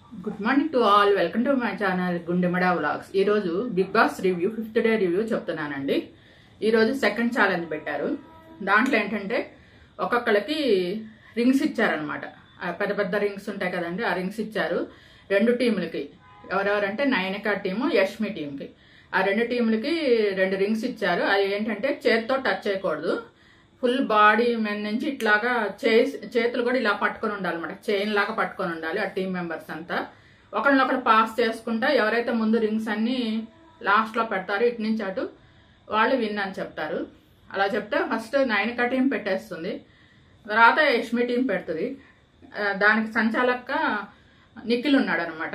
Good morning to all. Welcome to my channel Gundemada vlogs. ఈరోజు Bigg Boss review 5th day review చెప్తున్నానండి. ఈరోజు second challenge పెట్టారు. దాంట్లో ఏంటంటే ఒక్కొక్కరికి రింగ్స్ ఇచ్చారనమాట. పెద్ద పెద్ద రింగ్స్ ఉంటాయి కదండి, ఆ రింగ్స్ ఇచ్చారు రెండు టీములకి. ఎవరెవరంటే నయనిక టీము, యష్మి టీంకి. ఆ రెండు టీములకి 2 రింగ్స్ ఇచ్చారు. అది ఏంటంటే చేతితో టచ్ చేయకూడదు, ఫుల్ బాడీ మీద నుంచి ఇట్లాగా చేతులు కూడా ఇలా పట్టుకొని ఉండాలి అన్నమాట. చైన్ లాగా పట్టుకొని ఉండాలి ఆ టీం మెంబర్స్ అంతా. ఒకరినొకరు పాస్ చేసుకుంటా ఎవరైతే ముందు రింగ్స్ అన్ని లాస్ట్ లో పెడతారో ఇటు నుంచి అటు వాళ్ళు విన్ అని చెప్తారు. అలా చెప్తే ఫస్ట్ నయనిక టీం పెట్టేస్తుంది, తర్వాత యష్మి టీం పెడుతుంది. దానికి సంచాలక నిఖిల్ ఉన్నాడు అనమాట.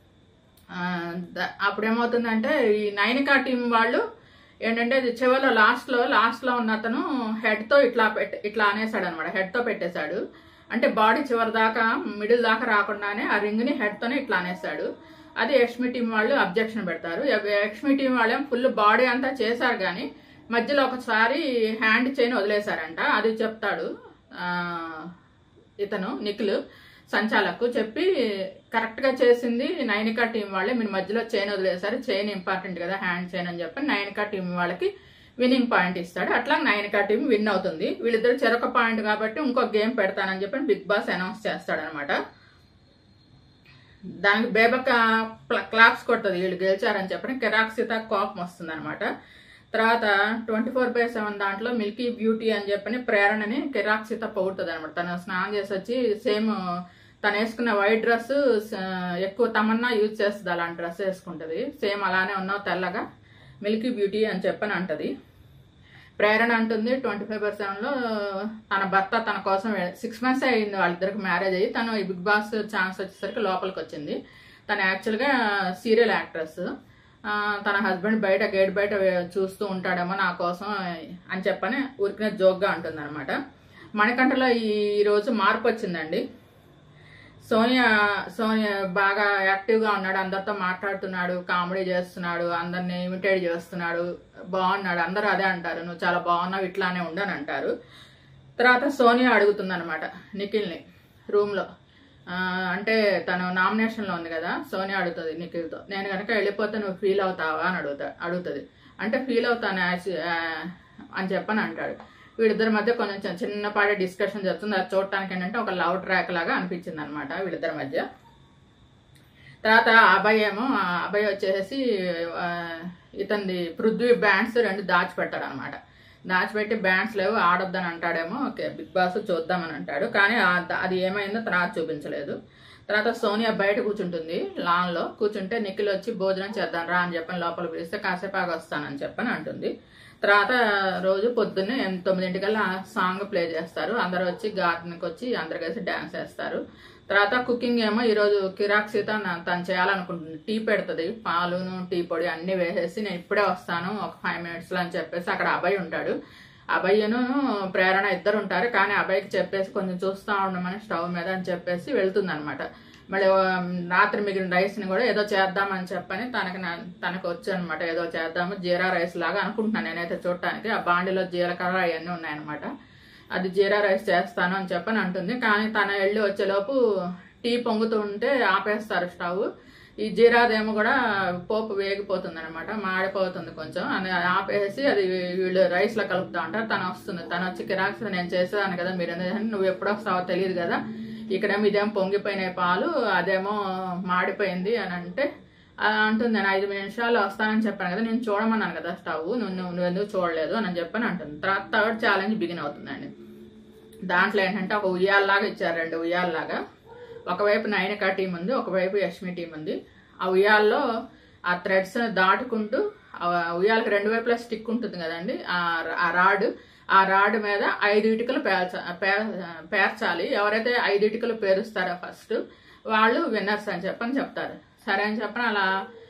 అప్పుడేమవుతుందంటే ఈ నయనిక టీం వాళ్ళు ఏంటంటే చివరిలో లాస్ట్ లో ఉన్న అతను హెడ్ తో ఇట్లా అనేసాడు అనమాట. హెడ్ తో పెట్టేశాడు, అంటే బాడీ చివరి దాకా మిడిల్ దాకా రాకుండానే ఆ రింగ్ ని హెడ్ తోనే ఇట్లా అనేసాడు. అది యష్మి టీం వాళ్ళు అబ్జెక్షన్ పెడతారు. యష్మి టీం వాళ్ళేం ఫుల్ బాడీ అంతా చేశారు, కానీ మధ్యలో ఒకసారి హ్యాండ్ చైన్ వదిలేశారంట. అది చెప్తాడు ఇతను నిఖిల్ సంచాలకు చెప్పి, కరెక్ట్ గా చేసింది నయనిక టీం వాళ్ళే, మీరు మధ్యలో చైన్ వదిలేశారు, చైన్ ఇంపార్టెంట్ కదా హ్యాండ్ చైన్ అని చెప్పి నయనిక టీం వాళ్ళకి విన్నింగ్ పాయింట్ ఇస్తాడు. అట్లా నయనిక టీం విన్ అవుతుంది. వీళ్ళిద్దరు చెరొక పాయింట్ కాబట్టి ఇంకో గేమ్ పెడతానని చెప్పి బిగ్ బాస్ అనౌన్స్ చేస్తాడు అనమాట. దానికి బేబక్క క్లాప్స్ కొడుతుంది వీళ్ళు గెలిచారని చెప్పని. కిరాక్సిత కోపం వస్తుంది అనమాట. తర్వాత 24/7 దాంట్లో మిల్కీ బ్యూటీ అని చెప్పని ప్రేరణని కిరాక్సిత పొగుడుతుంది అనమాట. తను స్నానం చేసి వచ్చి సేమ్ తను వేసుకున్న వైట్ డ్రెస్ ఎక్కువ తమన్నా యూజ్ చేస్తుంది, అలాంటి డ్రెస్ వేసుకుంటది. సేమ్ అలానే ఉన్నావు తెల్లగా మిల్కీ బ్యూటీ అని చెప్పని అంటది. ప్రేరణ అంటుంది 25/7లో తన భర్త తన కోసం 6 months అయింది వాళ్ళిద్దరికి మ్యారేజ్ అయ్యి, తను ఈ బిగ్ బాస్ ఛాన్స్ వచ్చేసరికి లోపలికి వచ్చింది. తను యాక్చువల్గా సీరియల్ యాక్ట్రెస్. తన హస్బెండ్ గేట్ బయట చూస్తూ ఉంటాడేమో నా కోసం అని చెప్పని ఊరికినే జోక్గా ఉంటుంది అనమాట. మణికంఠలో ఈ రోజు మార్పు వచ్చిందండి. సోనియా బాగా యాక్టివ్గా ఉన్నాడు, అందరితో మాట్లాడుతున్నాడు, కామెడీ చేస్తున్నాడు, అందరిని ఇమిటేట్ చేస్తున్నాడు, బాగున్నాడు. అందరూ అదే అంటారు, నువ్వు చాలా బాగున్నావు, ఇట్లానే ఉండని అంటారు. తర్వాత సోనియా అడుగుతుంది అనమాట నిఖిల్ని రూమ్లో. అంటే తను నామినేషన్లో ఉంది కదా, సోనియా అడుగుతుంది నిఖిల్తో, నేను కనుక వెళ్ళిపోతే నువ్వు ఫీల్ అవుతావా అని అడుగుతుంది. అంటే ఫీల్ అవుతాను అని చెప్పని అంటాడు. వీళ్ళిద్దరి మధ్య కొంచెం చిన్నపాటి డిస్కషన్ జరుగుతుంది. అది చూడటానికి ఏంటంటే ఒక లవ్ ట్రాక్ లాగా అనిపించింది అనమాట వీళ్ళిద్దరి మధ్య. తర్వాత అభయ్ వచ్చేసి ఇతనిది పృథ్వీ బ్యాండ్స్ 2 దాచిపెట్టాడు అనమాట. దాచిపెట్టి బ్యాండ్స్ లేవు ఆడొద్దని అంటాడేమో, ఓకే బిగ్ బాస్ చూద్దామని అంటాడు, కానీ అది ఏమైందో తర్వాత చూపించలేదు. తర్వాత సోనియా బయట కూర్చుంటుంది లాన్లో. కూర్చుంటే నిఖిల్ వచ్చి భోజనం చేద్దాం రా అని చెప్పని లోపల పిలిస్తే కాసేపాగా వస్తానని చెప్పని అంటుంది. తర్వాత రోజు పొద్దున్నే 9 సాంగ్ ప్లే చేస్తారు. అందరు వచ్చి గార్డెన్కి వచ్చి అందరు కలిసి డాన్స్ వేస్తారు. తర్వాత కుకింగ్ ఏమో ఈరోజు కిరాక్సిత తను చేయాలనుకుంటుంది. టీ పెడుతుంది, పాలును టీ పొడి అన్ని వేసేసి నేను ఇప్పుడే వస్తాను ఒక 5 minutesలో అని చెప్పేసి అక్కడ అభయ్ ఉంటాడు. అభయ్యను ప్రేరణ ఇద్దరు ఉంటారు, కానీ అభయ్కి చెప్పేసి కొంచెం చూస్తూ ఉండమని స్టవ్ మీద అని చెప్పేసి వెళ్తుంది అనమాట. మళ్ళీ రాత్రి మిగిలిన రైస్ని కూడా ఏదో చేద్దామని చెప్పని తనకు వచ్చి అనమాట. ఏదో చేద్దాము జీరా రైస్ లాగా అనుకుంటున్నాను నేనైతే చూడటానికి. ఆ బాండిలో జీలకర్ర అవన్నీ ఉన్నాయన్నమాట. అది జీరా రైస్ చేస్తాను అని చెప్పని అంటుంది, కానీ తన వెళ్ళి వచ్చేలోపు టీ పొంగుతూ ఉంటే ఆపేస్తారు స్టవ్. ఈ జీరాదేమో కూడా పోపు వేగిపోతుంది అనమాట, మాడిపోతుంది కొంచెం అని ఆపేసి అది వీళ్ళు రైస్లో కలుపుతూ ఉంటారు. తను వస్తుంది, తను వచ్చి కిరాక్స్ నేను చేసేదాన్ని కదా, మీరు నువ్వు ఎప్పుడు వస్తావో తెలియదు కదా, ఇక్కడేమో ఇదేమో పొంగిపోయినాయి పాలు, అదేమో మాడిపోయింది అని అంటే అంటుంది, నేను 5 నిమిషాలు వస్తానని చెప్పాను కదా, నేను చూడమన్నాను కదా స్టవ్, నువ్వు ఎందుకు చూడలేదు అని చెప్పని అంటుంది. తర్వాత 3rd ఛాలెంజ్ బిగిన్ అవుతుందండి. దాంట్లో ఏంటంటే ఒక ఉయ్యాలలాగా ఇచ్చారు, 2 ఉయ్యాలలాగా. ఒకవైపు నయనిక టీం ఉంది, ఒకవైపు యష్మి టీం ఉంది. ఆ ఉయ్యాల్లో ఆ థ్రెడ్స్ దాటుకుంటూ ఉయ్యాలకి 2 వైపులా స్టిక్ ఉంటుంది కదండి, ఆ రాడ్ మీద 5 ఇటుకలు పేర్చాలి. ఎవరైతే 5 ఇటుకలు పేరుస్తారో ఫస్ట్ వాళ్ళు విన్నర్స్ అని చెప్పని చెప్తారు. సరే అని చెప్పని అలా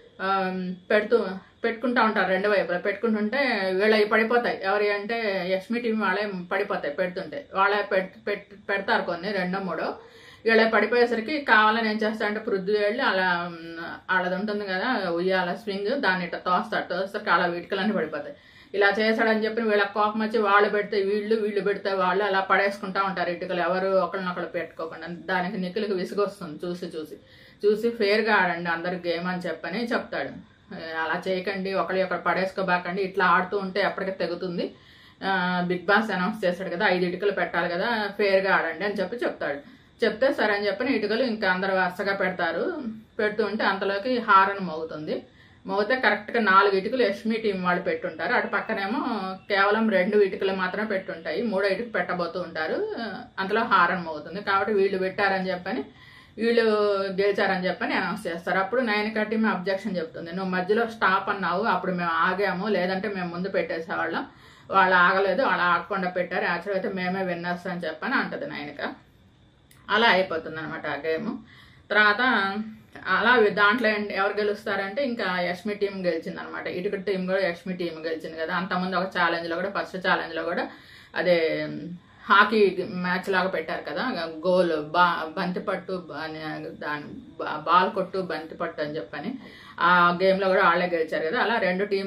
పెట్టుకుంటా ఉంటారు 2 వైపులా. పెట్టుకుంటుంటే వీళ్ళవి పడిపోతాయి. ఎవరి అంటే యష్మి టీం వాళ్ళే పడిపోతాయి పెడుతుంటే. వాళ్ళే పెడతారు కొన్ని 2 3. వీళ్ళ పడిపోయేసరికి కావాలని ఏం చేస్తా అంటే పృథ్వీ వెళ్ళి అలా వాళ్ళది ఉంటుంది కదా ఉయ్యాల స్వింగ్, దాన్ని ఇట్లా తోస్తారు. అలా ఇటుకలన్నీ పడిపోతాయి. ఇలా చేశాడని చెప్పి వీళ్ళకి కోపం వచ్చి వాళ్ళు పెడితే వీళ్ళు పెడితే వాళ్ళు అలా పడేసుకుంటా ఉంటారు ఇటుకలు, ఎవరు ఒకళ్ళనొకళ్ళు పెట్టుకోకుండా. దానికి నిఖిల్కి విసుగొస్తుంది చూసి ఫేర్గా ఆడండి అందరు గేమ్ అని చెప్పని చెప్తాడు. అలా చేయకండి, ఒకళ్ళు పడేసుకోబాకండి, ఇట్లా ఆడుతూ ఉంటే ఎప్పటికీ తెగుతుంది. బిగ్ బాస్ అనౌన్స్ చేశాడు కదా 5 ఇటుకలు పెట్టాలి కదా, ఫేర్గా ఆడండి అని చెప్తాడు. చెప్తే సరే అని చెప్పని ఇటుకలు ఇంకా అందరు వరుసగా పెడుతూ ఉంటే అంతలోకి హారన్ మోగుతుంది. మోగితే కరెక్ట్గా 4 ఇటుకలు యష్మి టీం వాళ్ళు పెట్టుంటారు. అటు పక్కనేమో కేవలం 2 ఇటుకలు మాత్రమే పెట్టుంటాయి, 3వ ఇటుక పెట్టబోతూ ఉంటారు. అంతలో హారన్ మోగుతుంది. కాబట్టి వీళ్ళు పెట్టారని చెప్పని, వీళ్ళు గెలిచారని చెప్పని అనౌన్స్ చేస్తారు. అప్పుడు నయనికా టీం అబ్జెక్షన్ చెప్తుంది, నువ్వు మధ్యలో స్టాప్ అన్నావు, అప్పుడు మేము ఆగాము, లేదంటే మేము ముందు పెట్టేసేవాళ్ళం, వాళ్ళు ఆగలేదు, వాళ్ళు ఆగకుండా పెట్టారు, యాక్చువల్ అయితే మేమే విన్నర్స్ అని చెప్పని అంటది నయనిక. అలా అయిపోతుంది అనమాట ఆ గేమ్. తర్వాత అలా దాంట్లో ఎవరు గెలుస్తారంటే ఇంకా యష్మి టీం గెలిచింది అనమాట. ఇటుక టీం కూడా యష్మి టీం గెలిచింది కదా. అంతకుముందు ఒక ఛాలెంజ్లో కూడా, ఫస్ట్ ఛాలెంజ్లో కూడా అదే హాకీ మ్యాచ్ లాగా పెట్టారు కదా, గోల్ బంతిపట్టు దాని బాల్ కొట్టు బంతిపట్టు అని చెప్పని ఆ గేమ్లో కూడా వాళ్ళే గెలిచారు కదా. అలా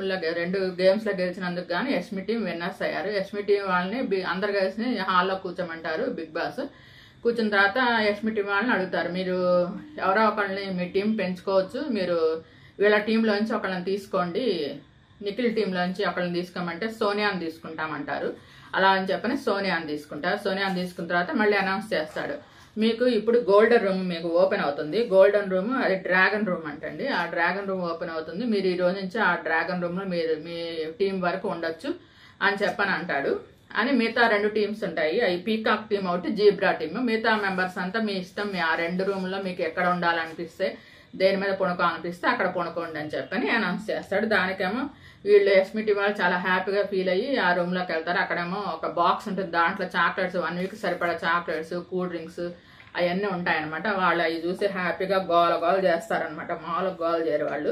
2 గేమ్స్లో గెలిచినందుకు కానీ యష్మి టీం విన్నర్స్ అయ్యారు. యష్మి టీం వాళ్ళని అందరు కలిసి హాల్లో కూర్చోమంటారు బిగ్ బాస్. కూర్చున్న తర్వాత యష్మి టీం వాళ్ళని అడుగుతారు, మీరు ఎవరో ఒకళ్ళని మీ టీం పెంచుకోవచ్చు, మీరు వీళ్ళ టీంలోంచి ఒకళ్ళని తీసుకోండి, నిఖిల్ టీంలోంచి ఒకళ్ళని తీసుకోమంటే సోనియాని తీసుకుంటామంటారు. అలా అని చెప్పని సోనియాని తీసుకుంటారు. సోనియాని తీసుకున్న తర్వాత మళ్ళీ అనౌన్స్ చేస్తాడు, మీకు ఇప్పుడు గోల్డెన్ రూమ్ మీకు ఓపెన్ అవుతుంది. గోల్డెన్ రూమ్ అది డ్రాగన్ రూమ్ అంటండి. ఆ డ్రాగన్ రూమ్ ఓపెన్ అవుతుంది, మీరు ఈ రోజు నుంచి ఆ డ్రాగన్ రూమ్ లో మీరు మీ టీం వరకు ఉండొచ్చు అని చెప్పని అంటాడు. అని మిగతా 2 టీమ్స్ ఉంటాయి, అవి పీకాక్ టీం ఒకటి, జీబ్రా టీమ్. మిగతా మెంబర్స్ అంతా మీ ఇష్టం, మీ ఆ 2 రూమ్లో మీకు ఎక్కడ ఉండాలనిపిస్తే, దేని మీద పొనుకోవాలనిపిస్తే అక్కడ పొనుకోండి అని చెప్పని అనౌన్స్ చేస్తాడు. దానికేమో వీళ్ళు యష్మి టీం వాళ్ళు చాలా హ్యాపీగా ఫీల్ అయ్యి ఆ రూమ్ లోకి వెళ్తారు. అక్కడేమో ఒక బాక్స్ ఉంటుంది, దాంట్లో చాక్లెట్స్ 1 వీక్ సరిపడా చాక్లెట్స్, కూల్ డ్రింక్స్ అవన్నీ ఉంటాయన్నమాట. వాళ్ళు అవి చూసి హ్యాపీగా గోల చేస్తారనమాట, మామూలుగా గోల చేయరు వాళ్ళు.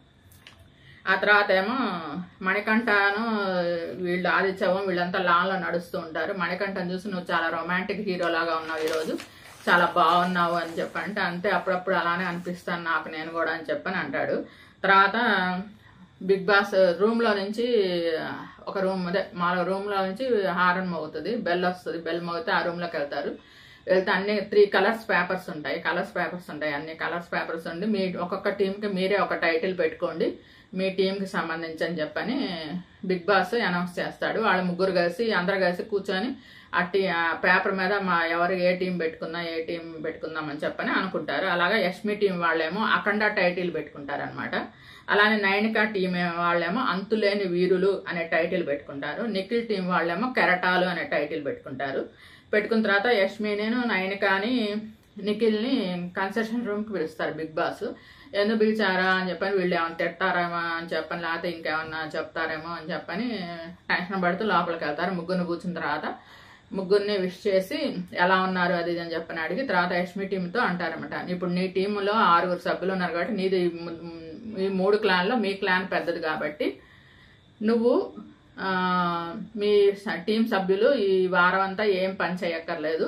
ఆ తర్వాత ఏమో మణికంఠను వీళ్ళు ఆదిత్యవం వీళ్ళంతా లాన్లో నడుస్తూ ఉంటారు. మణికంఠను చూసి నువ్వు చాలా రొమాంటిక్ హీరో లాగా ఉన్నావు, ఈరోజు చాలా బాగున్నావు అని చెప్పంటే, అంతే అప్పుడప్పుడు అలానే అనిపిస్తాను నాకు నేను కూడా అని చెప్పని అంటాడు. తర్వాత బిగ్ బాస్ రూమ్లో నుంచి ఒక రూమ్ మామూలుగా రూమ్లో నుంచి హారన్ మోగుతుంది, బెల్ వస్తుంది. బెల్ మోగితే ఆ రూమ్లోకి వెళ్తే అన్ని 3 కలర్స్ పేపర్స్ ఉంటాయి, అన్ని కలర్స్ పేపర్స్ ఉండి మీ ఒక్కొక్క టీంకి మీరే ఒక టైటిల్ పెట్టుకోండి, మీ టీంకి సంబంధించి అని చెప్పని బిగ్ బాస్ అనౌన్స్ చేస్తాడు. వాళ్ళు ముగ్గురు కలిసి అందరు కలిసి కూర్చొని ఆ పేపర్ మీద ఎవరు ఏ టీం పెట్టుకుందాం అని చెప్పని అనుకుంటారు. అలాగా యష్మి టీం వాళ్ళేమో అఖండ టైటిల్ పెట్టుకుంటారు అనమాట. అలానే నయనికా టీం వాళ్ళేమో అంతులేని వీరులు అనే టైటిల్ పెట్టుకుంటారు. నిఖిల్ టీం వాళ్ళేమో కెరటాలు అనే టైటిల్ పెట్టుకుంటారు. పెట్టుకున్న తర్వాత యష్మిని, నయనికాని, నిఖిల్ని కన్సెషన్ రూమ్కి పిలుస్తారు బిగ్ బాస్. ఎందుకు పిలిచారా అని చెప్పని, వీళ్ళు ఏమైనా తిట్టారేమో అని చెప్పని, లేకపోతే ఇంకేమన్నా చెప్తారేమో అని చెప్పని టెన్షన్ పడుతూ లోపలికి వెళ్తారు. ముగ్గురిని కూర్చున్న తర్వాత ముగ్గురిని విష్ చేసి ఎలా ఉన్నారు అది అని చెప్పని అడిగి తర్వాత యష్మి టీంతో అంటారన్నమాట, ఇప్పుడు నీ టీంలో 6 సభ్యులు ఉన్నారు కాబట్టి నీది ఈ 3 క్లాన్లో మీ క్లాన్ పెద్దది కాబట్టి నువ్వు మీ టీం సభ్యులు ఈ వారం అంతా ఏం పని చేయక్కర్లేదు,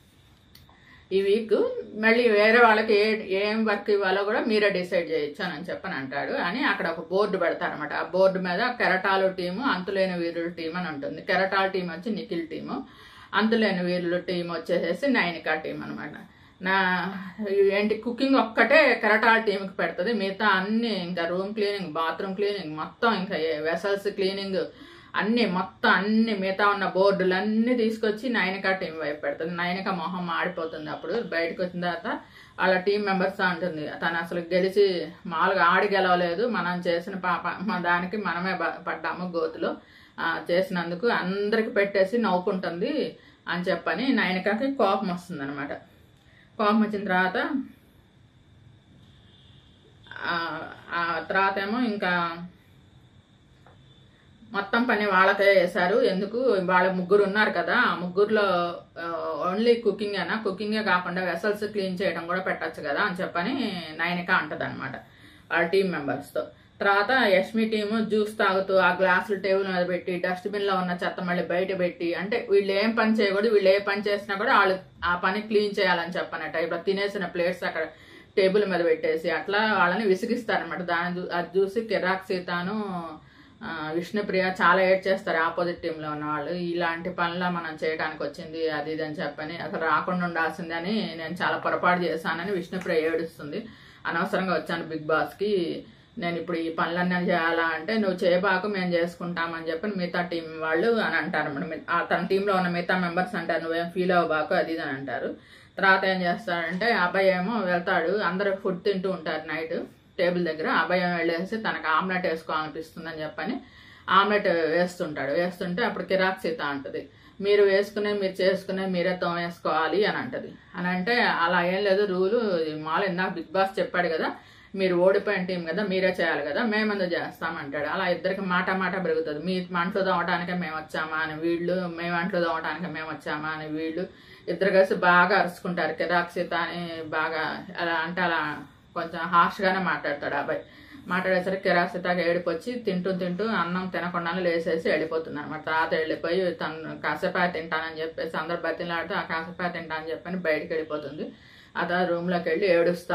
ఈ వీక్ మళ్ళీ వేరే వాళ్ళకి ఏం వర్క్ ఇవ్వాలో కూడా మీరే డిసైడ్ చేయొచ్చు అని చెప్పని అంటాడు. అని అక్కడ ఒక బోర్డు పెడతారనమాట. ఆ బోర్డు మీద కెరటాలు టీము, అంతులేని వీరుల టీం అని ఉంటుంది. కెరటాల టీం వచ్చి నిఖిల్ టీము, అంతులేని వీరుల టీం వచ్చేసేసి నయనికా టీం అనమాట. ఏంటి కుకింగ్ ఒక్కటే కెరటాల టీంకి పెడుతుంది, మిగతా అన్ని ఇంకా రూమ్ క్లీనింగ్, బాత్రూమ్ క్లీనింగ్, మొత్తం ఇంకా వెసల్స్ క్లీనింగ్ అన్ని మిగతా ఉన్న బోర్డులన్నీ తీసుకొచ్చి నయనికా టీం వైపు పెడుతుంది. నయనిక మొహం ఆడిపోతుంది. అప్పుడు బయటకు వచ్చిన తర్వాత వాళ్ళ టీం మెంబర్స్ అంటుంది, తను అసలు గెలిచి మామూలుగా ఆడి గెలవలేదు, మనం చేసిన దానికి మనమే పడ్డాము గోతులో, చేసినందుకు అందరికి పెట్టేసి నవ్వుకుంటుంది అని చెప్పని నయనికకి కోపం వస్తుంది అనమాట. కోపం వచ్చిన తర్వాత ఏమో ఇంకా మొత్తం పని వాళ్ళకే చేశారు. ఎందుకు వాళ్ళ ముగ్గురు ఉన్నారు కదా, ఆ ముగ్గురులో ఓన్లీ కుకింగే కాకుండా వెసల్స్ క్లీన్ చేయడం కూడా పెట్టచ్చు కదా అని చెప్పని నయనిక అంటది అనమాట వాళ్ళ టీం మెంబర్స్తో. తర్వాత యష్మి టీము జ్యూస్ తాగుతూ ఆ గ్లాసులు టేబుల్ మీద పెట్టి డస్ట్బిన్ లో ఉన్న చెత్త మళ్ళీ బయట పెట్టి, అంటే వీళ్ళు ఏం పని చేయకూడదు, వీళ్ళు ఏ పని చేసినా కూడా వాళ్ళు ఆ పని క్లీన్ చేయాలని చెప్పనట. ఇప్పుడు తినేసిన ప్లేట్స్ అక్కడ టేబుల్ మీద పెట్టేసి అట్లా వాళ్ళని విసిగిస్తారనమాట. అది చూసి కిరాక్ సీతాను విష్ణుప్రియ చాలా ఏడ్ చేస్తారు ఆపోజిట్ టీంలో ఉన్న వాళ్ళు. ఇలాంటి పనుల మనం చేయడానికి వచ్చింది అది ఇది అని చెప్పని, అసలు రాకుండా ఉండాల్సిందని నేను చాలా పొరపాటు చేశానని విష్ణుప్రియ ఏడుస్తుంది. అనవసరంగా వచ్చాను బిగ్ బాస్కి, నేను ఇప్పుడు ఈ పనులన్నీ చేయాలా అంటే, నువ్వు చేయబాకు మేము చేసుకుంటామని చెప్పి మిగతా టీం వాళ్ళు అని అంటారు. తన టీంలో ఉన్న మిగతా మెంబర్స్ అంటారు నువ్వేం ఫీల్ అవ్వబాకు అది ఇది అని అంటారు. తర్వాత ఏం చేస్తాడంటే అబ్బాయి ఏమో వెళ్తాడు, అందరూ ఫుడ్ తింటూ ఉంటారు నైట్ టేబుల్ దగ్గర. అబ్బాయి వెళ్ళేసి తనకు ఆమ్లెట్ వేసుకోవాలనిపిస్తుందని చెప్పని ఆమ్లెట్ వేస్తుంటే అప్పుడు కిరాక్ సీత అంటది, మీరు చేసుకునే మీరే తోమేసుకోవాలి అని అంటది. అని అంటే అలా ఏం లేదు రూలు, మాలు ఇందాక బిగ్ బాస్ చెప్పాడు కదా, మీరు ఓడిపోయిన టీం కదా మీరే చేయాలి కదా, మేమెందుకు చేస్తామంటాడు. అలా ఇద్దరికి మాట పెరుగుతుంది. మీ అంట్లు తోమటానికే మేము వచ్చామా అని వీళ్ళు, మేము అంట్లు తోమటానికే మేము వచ్చామా అని వీళ్ళు ఇద్దరు కలిసి బాగా అరుచుకుంటారు. కిరాక్ సీత అని బాగా అలా అంటే అలా కొంచెం హార్ష్గానే మాట్లాడతాడు అబ్బాయి. మాట్లాడేసరికి కిరాక్ సీతకి ఏడిపోచ్చి తింటూ అన్నం తినకుండానే లేసేసి వెళ్ళిపోతుంది అనమాట. తర్వాత వెళ్ళిపోయి తను కాసేపాయ తింటానని చెప్పేసి అందరు బతిలాడితే ఆ కాసేపాయ తింటానని చెప్పని బయటికి వెళ్ళిపోతుంది. ఆ తర్వాత రూమ్లోకి వెళ్ళి ఏడుస్తూ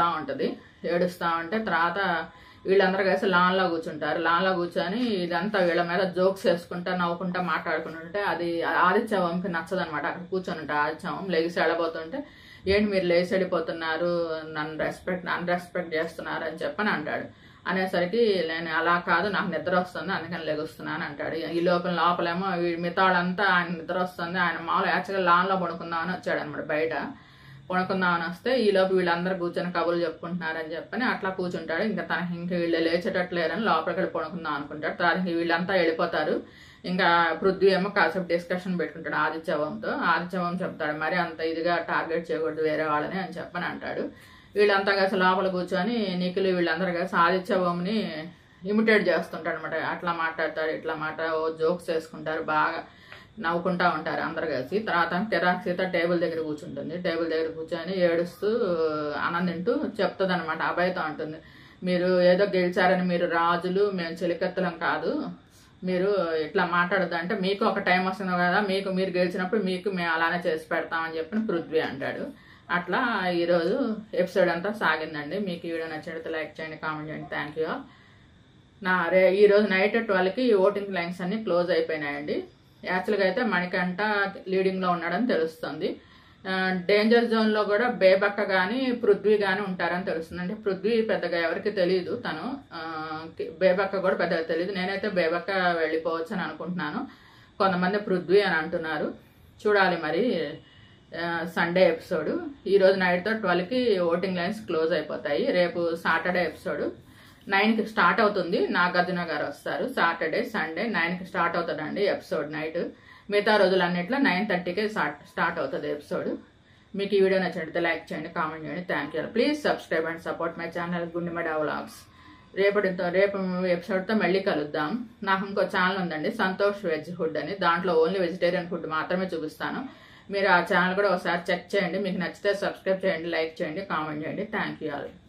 ఉంటే తర్వాత వీళ్ళందరూ కలిసి లాన్లో కూర్చుంటారు. లాన్లో కూర్చొని ఇదంతా వీళ్ళ మీద జోక్స్ వేసుకుంటా నవ్వుకుంటా మాట్లాడుకుంటుంటే అది ఆదిత్యవంకి నచ్చదనమాట. అక్కడ కూర్చొని ఉంటారు. ఆదిత్యవం లెగిసి వెళ్ళబోతుంటే, ఏంటి మీరు లేచి వెళ్ళిపోతున్నారు, నన్ను అన్రెస్పెక్ట్ చేస్తున్నారు అని చెప్పని అంటాడు. అనేసరికి నేను అలా కాదు, నాకు నిద్ర వస్తుంది అందుకని లెగుస్తున్నాను అంటాడు. ఈ లోపలేమో మిగతా వాళ్ళంతా ఆయన నిద్ర వస్తుంది, ఆయన మామూలు యాక్చువల్గా లాన్లో పడుకుందామని వచ్చాడు అనమాట. బయట పడుకుందామని వస్తే ఈలోపు వీళ్ళందరూ కూర్చొని కబుర్లు చెప్పుకుంటున్నారని చెప్పని అట్లా కూర్చుంటాడు. ఇంకా తనకి ఇంక వీళ్ళు లేచేటట్లేరని లోపలికి వెళ్ళి పడుకుందాం అనుకుంటాడు. తర్వాత వీళ్ళంతా వెళ్ళిపోతారు. ఇంకా పృథ్వీ ఏమో కాసేపు డిస్కషన్ పెట్టుకుంటాడు ఆదిత్యవం చెప్తాడు, మరి అంత ఇదిగా టార్గెట్ చేయకూడదు వేరే వాళ్ళని అని చెప్పని అంటాడు. వీళ్ళంతా కలిసి లోపల కూర్చొని నిఖిల్ వీళ్ళందరూ కలిసి ఆదిత్యవంని ఇమిటేట్ చేస్తుంటాడు అనమాట. అట్లా మాట్లాడతాడు ఇట్లా జోక్స్ వేసుకుంటారు, బాగా నవ్వుకుంటా ఉంటారు అందరు కలిసి. తర్వాత కిరాక్ సీత టేబుల్ దగ్గర కూర్చుంటుంది. టేబుల్ దగ్గర కూర్చొని ఏడుస్తూ ఆనందింటూ చెప్తుంది అనమాట. అబ్బాయితో అంటుంది, మీరు ఏదో గెలిచారని మీరు రాజులు, మేము చెలికత్తలం కాదు, మీరు ఇట్లా మాట్లాడద్దు అంటే మీకు ఒక టైం వస్తుంది కదా, మీరు గెలిచినప్పుడు మేము అలానే చేసి పెడతామని చెప్పి పృథ్వీ అంటాడు. అట్లా ఈరోజు ఎపిసోడ్ అంతా సాగిందండి. మీకు ఈ వీడియో నచ్చినట్లయితే లైక్ చేయండి, కామెంట్ చేయండి. Thank you. ఈరోజు నైట్ 12కి ఓటింగ్ లైన్స్ అన్ని క్లోజ్ అయిపోయినాయండి. యాక్చువల్గా అయితే మణికంఠ లీడింగ్లో ఉన్నాడని తెలుస్తుంది. డేంజర్ జోన్లో కూడా బేబక్క కానీ పృథ్వీ కానీ ఉంటారని తెలుస్తుంది. అంటే పృథ్వీ పెద్దగా ఎవరికి తెలియదు, తను బేబక్క కూడా పెద్దగా తెలియదు. నేనైతే బేబక్క వెళ్ళిపోవచ్చు అని అనుకుంటున్నాను. కొంతమంది పృథ్వీ అని అంటున్నారు. చూడాలి మరి సండే ఎపిసోడ్. ఈరోజు నైట్ 12కి ఓటింగ్ లైన్స్ క్లోజ్ అయిపోతాయి. రేపు సాటర్డే ఎపిసోడ్ 9కి స్టార్ట్ అవుతుంది. నాగార్జున గారు వస్తారు. సాటర్డే సండే 9కి స్టార్ట్ అవుతుందండి ఎపిసోడ్ నైట్. మిగతా రోజులన్నిట్లో 9:30కే స్టార్ట్ అవుతుంది ఎపిసోడ్. మీకు ఈ వీడియో నచ్చినట్లయితే లైక్ చేయండి, కామెంట్ చేయండి. Thank you. Please subscribe and support my channel Gundemada vlogs. రేపు ఎపిసోడ్తో మళ్ళీ కలుద్దాం. నాకు ఇంకో ఛానల్ ఉందండి, సంతోష్ వెజ్ ఫుడ్ అని. దాంట్లో ఓన్లీ వెజిటేరియన్ ఫుడ్ మాత్రమే చూపిస్తాను. మీరు ఆ ఛానల్ కూడా ఒకసారి చెక్ చేయండి. మీకు నచ్చితే సబ్స్క్రైబ్ చేయండి, లైక్ చేయండి, కామెంట్ చేయండి. Thank you all.